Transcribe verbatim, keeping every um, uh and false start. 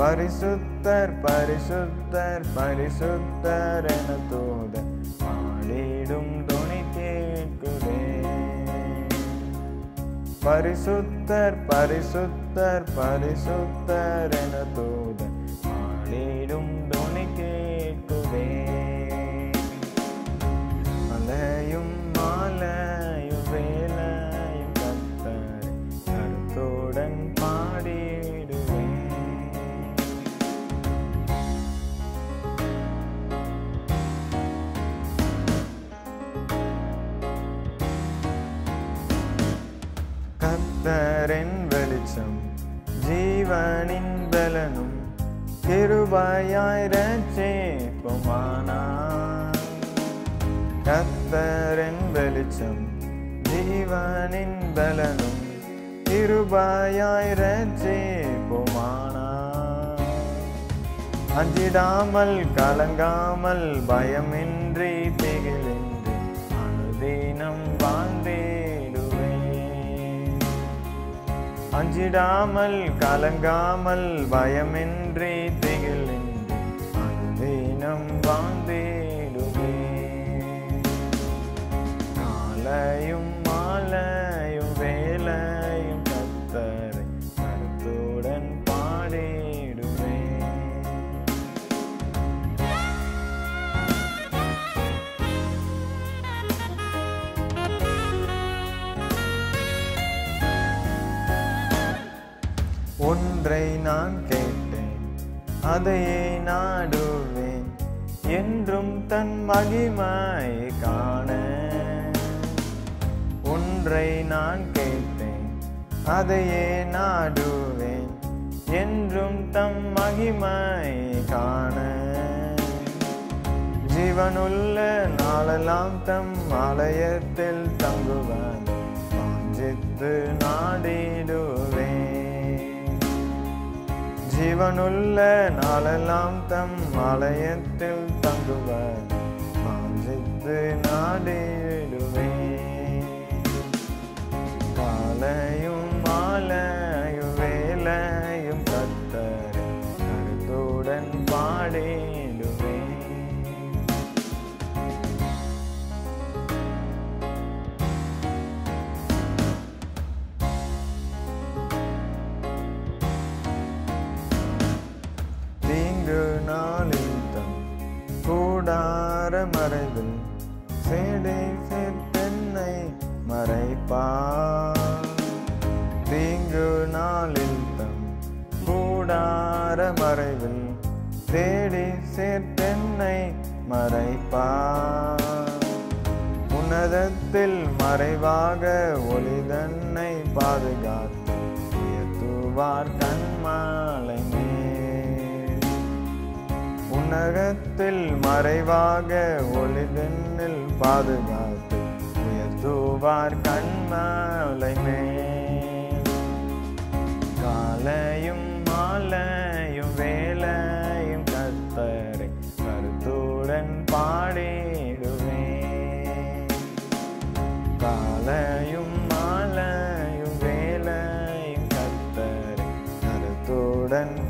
பரிசுத்தர் பரிசுத்தர் பரிசுத்தர் என தூதர் பாடிடும் துணி கேட்குதே. பரிசுத்தர் பரிசுத்தர் பரிசுத்தர் என தூதர் பாடிடும் துணி கேட்குதே. மலையும் மாலையும் வேலையும் கர்த்தரை கருத்துடன் பாடிடுவேன். கர்த்தரின் வெளிச்சம் ஜீவனின் பலனும் கிருபையாய் ரட்சிப்புமானார். கர்த்தரின் வெளிச்சம் ஜீவனின் பலனும் கிருபையாய் ரட்சிப்புமானார். அஞ்சிடாமல் கலங்காமல் பயமின்றி திகிலின்றி அனுதினம் வாழ்ந்திடுவேன். அஞ்சிடாமல் கலங்காமல் பயமின்றி திகிலின்றி அனுதினம் வாழ்ந்திடுவேன். நாளையும் மாலையும் வேலையும் கர்த்தரை கருத்துடன் பாடிடுவேன். ஒன்றை நான் கேட்டேன் அதையே நாடுவேன் என்றும் தன் மகிமை காண. ஒன்றை நான் கேட்டேன் அதையே நாடுவேன் என்றும் தம் மகிமை காண. ஜீவனுள்ள நாளெல்லாம் தம் ஆலயத்தில் தங்குவான் வாஞ்சித்து நாடிடுவேன். ஜீவனுள்ள நாளெல்லாம் தம் ஆலயத்தில் தங்குவார் வாஞ்சித்து நாடிடுவேன். காலையும் மாலையும் வேலையும் கர்த்தரை கருத்துடன் பாடிடுவேன். தீங்கு நாளில் தம் கூடார மறைவில் சேடை சேர்த்தென்னை மறைப்பார். தீங்கு நாளில் தம் கூடார மறைவில் தேடி சேர்த்தென்னை மறைப்பார். உன்னதத்தில் மறைவாக ஒளிதன்னை பாதுகாத்து உயர்த்துவார் கண்மாலை மேல். உன்னதத்தில் மறைவாக ஒளிதன்னில் பாதுகாத்து உயர்த்துவார் கண்மாலை மேல். காலையும் மாலையும் வேலையும் கர்த்தரை கருத்துடன் பாடிடுவேன். காலையும் மாலையும் வேலையும் கர்த்தரை கருத்துடன்